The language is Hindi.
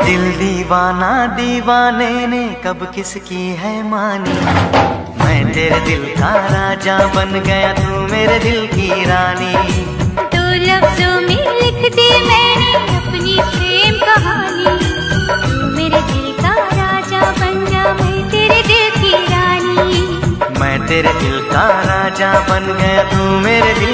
दिल दीवाना दीवाने ने कब किसकी है मानी। मैं तेरे दिल का राजा बन गया, तू मेरे दिल की रानी। तो लफ्जों में लिख दी मैंने अपनी प्रेम कहानी। तू मेरे दिल का राजा बन जा, मैं तेरे दिल की रानी। मैं तेरे दिल का राजा बन गया, तू मेरे दिल